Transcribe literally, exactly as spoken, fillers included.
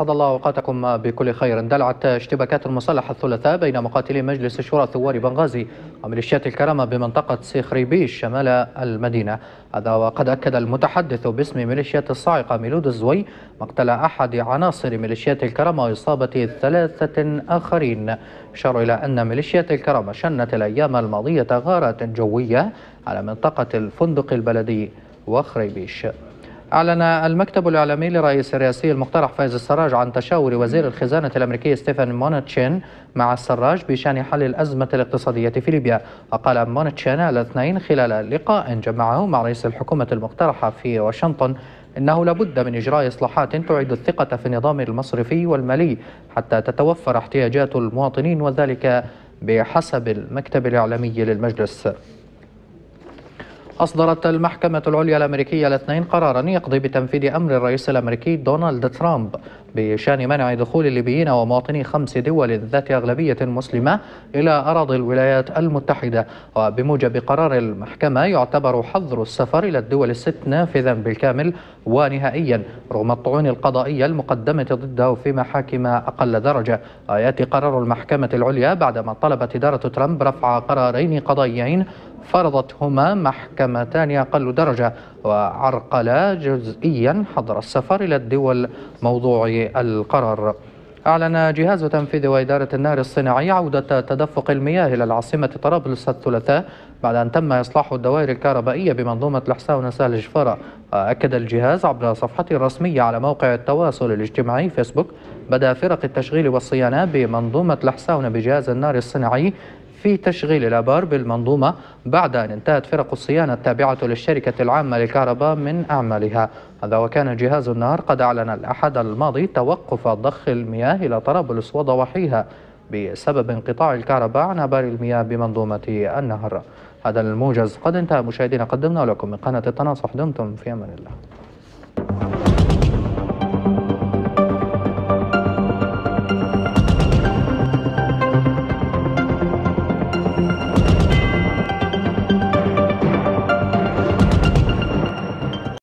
أسعد الله أوقاتكم بكل خير. اندلعت اشتباكات مسلحة الثلاثاء بين مقاتلي مجلس شورى ثوار بنغازي وميليشيات الكرامة بمنطقة سيخريبيش شمال المدينة. هذا وقد أكد المتحدث باسم ميليشيات الصاعقة ميلود الزوي مقتل أحد عناصر ميليشيات الكرامة وإصابة ثلاثة آخرين. أشار إلى أن ميليشيات الكرامة شنت الأيام الماضية غارات جوية على منطقة الفندق البلدي وخريبيش. أعلن المكتب الإعلامي لرئيس الرئاسي المقترح فايز السراج عن تشاور وزير الخزانة الأمريكي ستيفن مونتشين مع السراج بشأن حل الأزمة الاقتصادية في ليبيا. وقال مونتشين الاثنين خلال لقاء جمعه مع رئيس الحكومة المقترحة في واشنطن إنه لابد من إجراء إصلاحات تعيد الثقة في النظام المصرفي والمالي حتى تتوفر احتياجات المواطنين، وذلك بحسب المكتب الإعلامي للمجلس. أصدرت المحكمة العليا الأمريكية الاثنين قرارا يقضي بتنفيذ أمر الرئيس الأمريكي دونالد ترامب بشأن منع دخول الليبيين ومواطني خمس دول ذات أغلبية مسلمة إلى أراضي الولايات المتحدة. وبموجب قرار المحكمة يعتبر حظر السفر إلى الدول الست نافذا بالكامل ونهائيا رغم الطعون القضائية المقدمة ضده في محاكم أقل درجة. يأتي قرار المحكمة العليا بعدما طلبت إدارة ترامب رفع قرارين قضائيين فرضتهما محكمتان أقل درجة وعرقلا جزئيا حظر السفر إلى الدول موضوع القرار. أعلن جهاز تنفيذ وإدارة النار الصناعي عودة تدفق المياه إلى العاصمة طرابلس الثلاثاء بعد أن تم إصلاح الدوائر الكهربائية بمنظومة الحساونة سهل جفارة. أكد الجهاز عبر صفحته الرسمية على موقع التواصل الاجتماعي فيسبوك بدأ فرق التشغيل والصيانة بمنظومة الحساونة بجهاز النار الصناعي في تشغيل الآبار بالمنظومة بعد أن انتهت فرق الصيانة التابعة للشركة العامة للكهرباء من أعمالها. هذا وكان جهاز النار قد أعلن الأحد الماضي توقف ضخ المياه إلى طرابلس وضواحيها بسبب انقطاع الكهرباء عن آبار المياه بمنظومة النهر. هذا الموجز قد انتهى مشاهدينا، قدمنا لكم من قناة التناصح. دمتم في أمان الله.